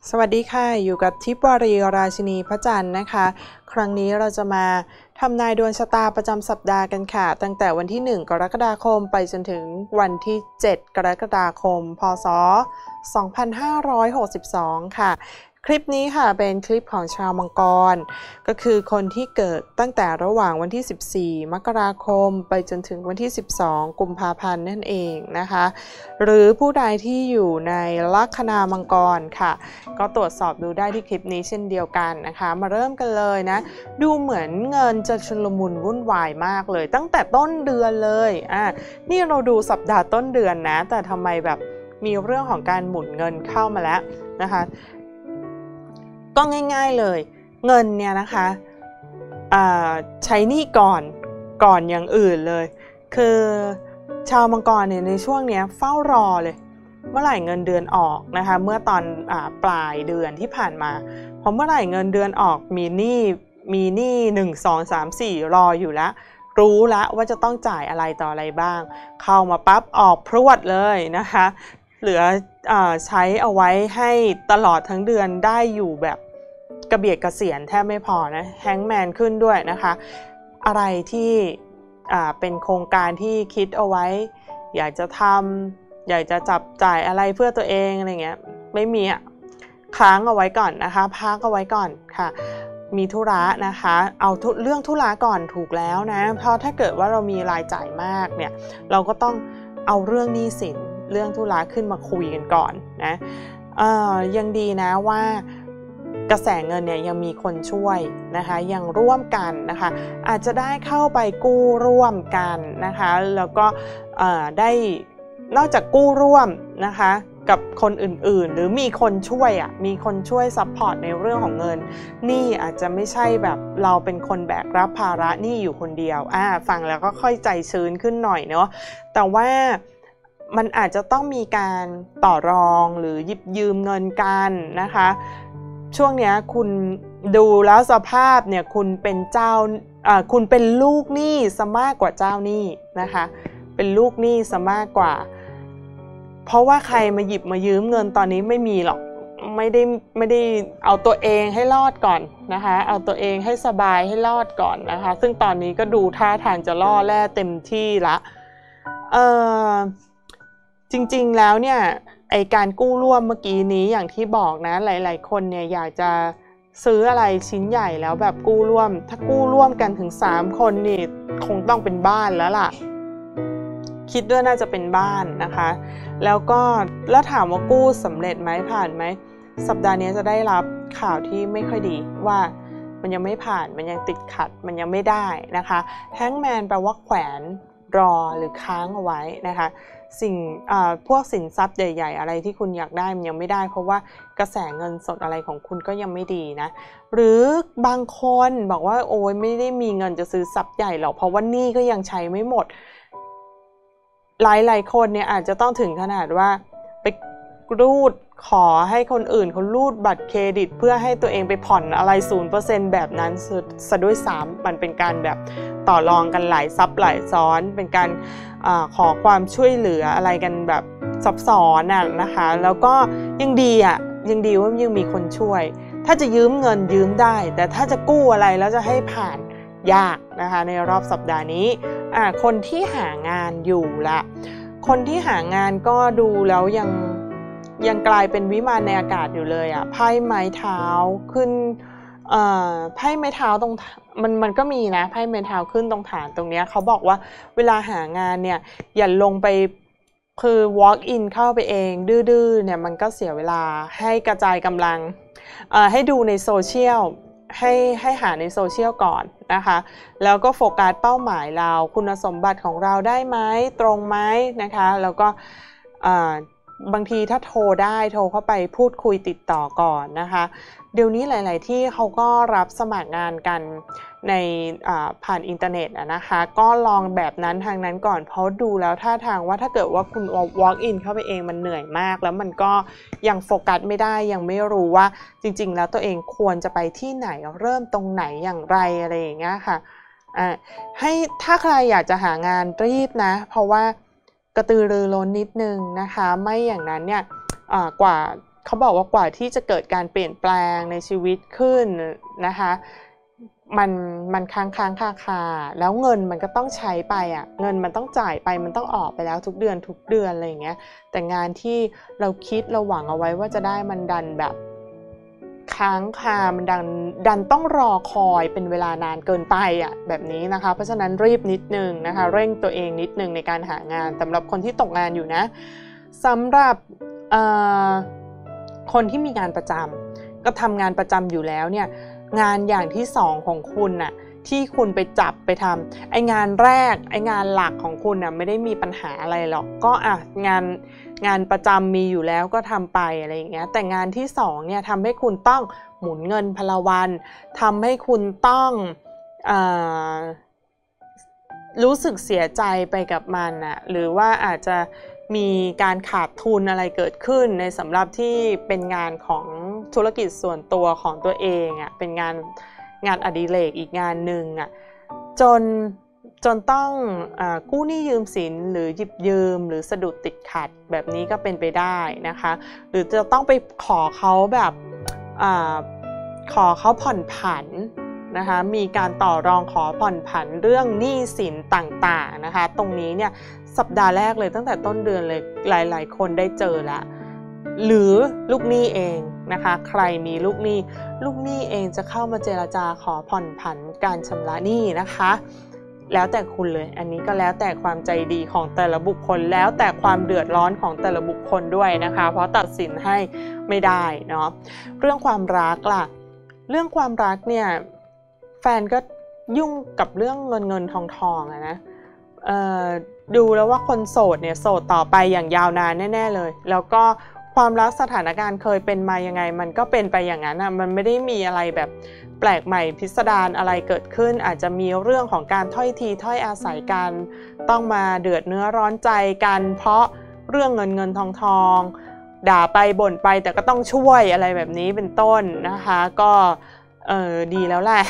สวัสดีค่ะอยู่กับทิพย์วารีราชินีพระจันทร์นะคะครั้งนี้เราจะมาทำนายดวงชะตาประจำสัปดาห์กันค่ะตั้งแต่วันที่1กรกฎาคมไปจนถึงวันที่7กรกฎาคมพศ2562ค่ะคลิปนี้ค่ะเป็นคลิปของชาวมังกรก็คือคนที่เกิดตั้งแต่ระหว่างวันที่14มกราคมไปจนถึงวันที่12กุมภาพันธ์นั่นเองนะคะหรือผู้ใดที่อยู่ในลัคนามังกรค่ะก็ตรวจสอบดูได้ที่คลิปนี้เช่นเดียวกันนะคะมาเริ่มกันเลยนะดูเหมือนเงินจะชุลมุนวุ่นวายมากเลยตั้งแต่ต้นเดือนเลยนี่เราดูสัปดาห์ต้นเดือนนะแต่ทำไมแบบมีเรื่องของการหมุนเงินเข้ามาแล้วนะคะก็ง่ายๆเลยเงินเนี่ยนะคะใช้หนี้ก่อนอย่างอื่นเลยคือชาวมังกรเนี่ยในช่วงนี้เฝ้ารอเลยเมื่อไหร่เงินเดือนออกนะคะเมื่อตอนปลายเดือนที่ผ่านมาพอเมื่อไหร่เงินเดือนออกมีหนี้1 2 3 4รออยู่แล้วรู้แล้วว่าจะต้องจ่ายอะไรต่ออะไรบ้างเข้ามาปั๊บออกพรวดเลยนะคะเหลือใช้เอาไว้ให้ตลอดทั้งเดือนได้อยู่แบบกระเบียดกระเสียนแทบไม่พอนะแฮงก์แมนขึ้นด้วยนะคะอะไรที่เป็นโครงการที่คิดเอาไว้อยากจะทำอยากจะจับจ่ายอะไรเพื่อตัวเองอะไรเงี้ยไม่มีค้างเอาไว้ก่อนนะคะพักเอาไว้ก่อนค่ะมีธุระนะคะเอาเรื่องธุระก่อนถูกแล้วนะเพราะถ้าเกิดว่าเรามีรายจ่ายมากเนี่ยเราก็ต้องเอาเรื่องหนี้สินเรื่องธุระขึ้นมาคุยกันก่อนนะยังดีนะว่ากระแสเงินเนี่ยยังมีคนช่วยนะคะยังร่วมกันนะคะอาจจะได้เข้าไปกู้ร่วมกันนะคะแล้วก็ได้นอกจากกู้ร่วมนะคะกับคนอื่นๆหรือมีคนช่วยมีคนช่วยซัพพอร์ตในเรื่องของเงินนี่อาจจะไม่ใช่แบบเราเป็นคนแบกรับภาระหนี้อยู่คนเดียวฟังแล้วก็ค่อยใจชื้นขึ้นหน่อยเนาะแต่ว่ามันอาจจะต้องมีการต่อรองหรือหยิบยืมเงินกันนะคะช่วงนี้คุณดูแล้วสภาพเนี่ยคุณเป็นลูกหนี้ซะมากกว่าเจ้าหนี้นะคะเป็นลูกหนี้ซะมากกว่าเพราะว่าใครมาหยิบมายืมเงินตอนนี้ไม่มีหรอกไม่ได้เอาตัวเองให้รอดก่อนนะคะเอาตัวเองให้สบายให้รอดก่อนนะคะซึ่งตอนนี้ก็ดูท่าทางจะล่อแร่เต็มที่ละจริงๆแล้วเนี่ยไอการกู้ร่วมเมื่อกี้นี้อย่างที่บอกนะหลายๆคนเนี่ยอยากจะซื้ออะไรชิ้นใหญ่แล้วแบบกู้ร่วมถ้ากู้ร่วมกันถึง3คนนี่คงต้องเป็นบ้านแล้วล่ะคิดด้วยน่าจะเป็นบ้านนะคะแล้วถามว่ากู้สำเร็จไหมผ่านไหมสัปดาห์นี้จะได้รับข่าวที่ไม่ค่อยดีว่ามันยังไม่ผ่านมันยังติดขัดมันยังไม่ได้นะคะแฮงก์แมนแปลว่าแขวนรอหรือค้างเอาไว้นะคะพวกสินทรัพย์ใหญ่ๆอะไรที่คุณอยากได้มันยังไม่ได้เพราะว่ากระแสเงินสดอะไรของคุณก็ยังไม่ดีนะหรือบางคนบอกว่าโอ้ยไม่ได้มีเงินจะซื้อทรัพย์ใหญ่หรอกเพราะว่าหนี้ก็ยังใช้ไม่หมดหลายๆคนเนี่ยอาจจะต้องถึงขนาดว่าไปรูดขอให้คนอื่นเขารูดบัตรเครดิตเพื่อให้ตัวเองไปผ่อนอะไร 0% แบบนั้นซะด้วยซ้ำมันเป็นการแบบต่อรองกันหลายซับหลายซ้อนเป็นการขอความช่วยเหลืออะไรกันแบบซับซ้อนนะคะแล้วก็ยังดีว่ายังมีคนช่วยถ้าจะยืมเงินยืมได้แต่ถ้าจะกู้อะไรแล้วจะให้ผ่านยากนะคะในรอบสัปดาห์นี้คนที่หางานอยู่ละคนที่หางานก็ดูแล้วยังกลายเป็นวิมานในอากาศอยู่เลยไพ่ไม้เท้าขึ้นไพ่ไม้เท้าตรงมันก็มีนะไพ่ไม้เท้าขึ้นตรงฐานตรงนี้เขาบอกว่าเวลาหางานเนี่ยอย่าลงไปคือ walk in เข้าไปเองดื้อๆเนี่ยมันก็เสียเวลาให้กระจายกำลังให้ดูในโซเชียลให้หาในโซเชียลก่อนนะคะแล้วก็โฟกัสเป้าหมายเราคุณสมบัติของเราได้ไหมตรงไหมนะคะแล้วก็บางทีถ้าโทรเข้าไปพูดคุยติดต่อก่อนนะคะเดี๋ยวนี้หลายๆที่เขาก็รับสมัครงานกันในผ่านอินเทอร์เน็ตนะคะก็ลองแบบนั้นทางนั้นก่อนเพราะดูแล้วท่าทางว่าถ้าเกิดว่าคุณ walk in เข้าไปเองมันเหนื่อยมากแล้วมันก็ยังโฟกัสไม่ได้ยังไม่รู้ว่าจริงๆแล้วตัวเองควรจะไปที่ไหนเริ่มตรงไหนอย่างไรอะไรอย่างเงี้ยค่ะให้ถ้าใครอยากจะหางานรีบนะเพราะว่ากระตือรือร้นนิดนึงนะคะไม่อย่างนั้นเนี่ยกว่าเขาบอกว่ากว่าที่จะเกิดการเปลี่ยนแปลงในชีวิตขึ้นนะคะมันค้างคาแล้วเงินมันก็ต้องใช้ไปอ่ะเงินมันต้องจ่ายไปมันต้องออกไปแล้วทุกเดือนอะไรอย่างเงี้ยแต่งานที่เราคิดเราหวังเอาไว้ว่าจะได้มันดันแบบค้างคามันดันต้องรอคอยเป็นเวลานานเกินไปอ่ะแบบนี้นะคะเพราะฉะนั้นรีบนิดนึงนะคะเร่งตัวเองนิดนึงในการหางานสำหรับคนที่ตกงานอยู่นะสำหรับคนที่มีงานประจำก็ทำงานประจำอยู่แล้วเนี่ยงานอย่างที่สองของคุณน่ะที่คุณไปจับไปทำไองานแรกไองานหลักของคุณน่ะไม่ได้มีปัญหาอะไรหรอกก็งานประจำมีอยู่แล้วก็ทำไปอะไรอย่างเงี้ยแต่งานที่สองเนี่ยทำให้คุณต้องหมุนเงินพลวันทำให้คุณต้องรู้สึกเสียใจไปกับมันน่ะหรือว่าอาจจะมีการขาดทุนอะไรเกิดขึ้นในสำหรับที่เป็นงานของธุรกิจส่วนตัวของตัวเองอ่ะเป็นงานอดิเรกอีกงานหนึ่งอ่ะจนต้องกู้หนี้ยืมสินหรือหยิบยืมหรือสะดุดติดขัดแบบนี้ก็เป็นไปได้นะคะหรือจะต้องไปขอเขาแบบขอเขาผ่อนผันนะคะมีการต่อรองขอผ่อนผันเรื่องหนี้สินต่างๆนะคะตรงนี้เนี่ยสัปดาห์แรกเลยตั้งแต่ต้นเดือนเลยหลายๆคนได้เจอละหรือลูกหนี้เองนะคะใครมีลูกหนี้เองจะเข้ามาเจรจาขอผ่อนผันการชำระหนี้นะคะแล้วแต่คุณเลยอันนี้ก็แล้วแต่ความใจดีของแต่ละบุคคลแล้วแต่ความเดือดร้อนของแต่ละบุคคลด้วยนะคะเพราะตัดสินให้ไม่ได้เนาะเรื่องความรักล่ะเรื่องความรักเนี่ยแฟนก็ยุ่งกับเรื่องเงินทองอะนะดูแล้วว่าคนโสดเนี่ยโสดต่อไปอย่างยาวนานแน่ๆเลยแล้วก็ความรักสถานการณ์เคยเป็นมายังไงมันก็เป็นไปอย่างนั้นอ่ะมันไม่ได้มีอะไรแบบแปลกใหม่พิสดารอะไรเกิดขึ้นอาจจะมีเรื่องของการถ้อยทีถ้อยอาศัยกันต้องมาเดือดเนื้อร้อนใจกันเพราะเรื่องเงินทองด่าไปบ่นไปแต่ก็ต้องช่วยอะไรแบบนี้เป็นต้นนะคะก็ดีแล้วแหละ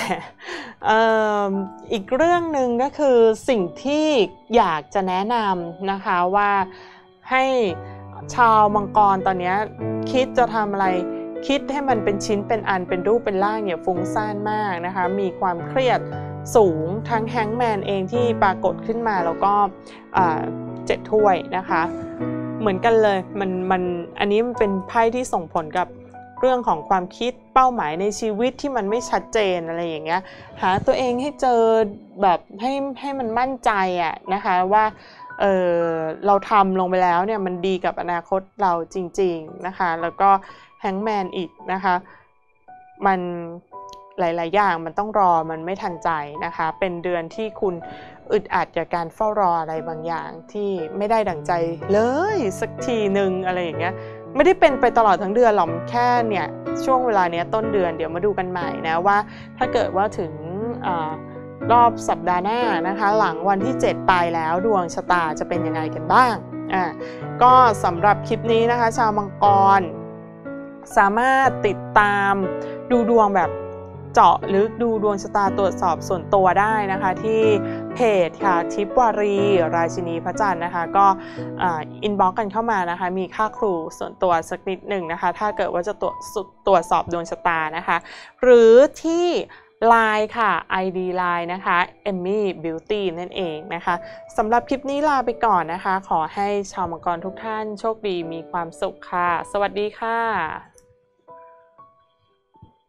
อีกเรื่องหนึ่งก็คือสิ่งที่อยากจะแนะนำนะคะว่าให้ชาวมังกรตอนนี้คิดจะทำอะไรคิดให้มันเป็นชิ้นเป็นอันเป็นรูปเป็นร่างเนี่ยฟุ้งซ่านมากนะคะมีความเครียดสูงทั้งแฮงก์แมนเองที่ปรากฏขึ้นมาแล้วก็7 ถ้วยนะคะเหมือนกันเลยมันอันนี้มันเป็นไพ่ที่ส่งผลกับเรื่องของความคิดเป้าหมายในชีวิตที่มันไม่ชัดเจนอะไรอย่างเงี้ยหาตัวเองให้เจอแบบให้มันมั่นใจอะนะคะว่าเราทำลงไปแล้วเนี่ยมันดีกับอนาคตเราจริงๆนะคะแล้วก็แฮงก์แมนอีกนะคะมันหลายๆอย่างมันต้องรอมันไม่ทันใจนะคะเป็นเดือนที่คุณอึดอัดกับการเฝ้ารออะไรบางอย่างที่ไม่ได้ดั่งใจเลยสักทีนึงอะไรอย่างเงี้ยไม่ได้เป็นไปตลอดทั้งเดือนหรอกแค่เนี่ยช่วงเวลาเนี้ยต้นเดือนเดี๋ยวมาดูกันใหม่นะว่าถ้าเกิดว่าถึงรอบสัปดาห์หน้านะคะหลังวันที่7ไปแล้วดวงชะตาจะเป็นยังไงกันบ้างก็สำหรับคลิปนี้นะคะชาวมังกรสามารถติดตามดูดวงแบบเจาะลึกดูดวงชะตาตรวจสอบส่วนตัวได้นะคะที่เพจค่ะทิพย์วารีราชินีพระจันทร์นะคะก็อินบ็อกซ์กันเข้ามานะคะมีค่าครูส่วนตัวสักนิดหนึ่งนะคะถ้าเกิดว่าจะตรวจสอบดวงชะตานะคะหรือที่ Line ค่ะ ID Line นะคะ Emmy Beauty นั่นเองนะคะสำหรับคลิปนี้ลาไปก่อนนะคะขอให้ชาวมังกรทุกท่านโชคดีมีความสุขค่ะสวัสดีค่ะ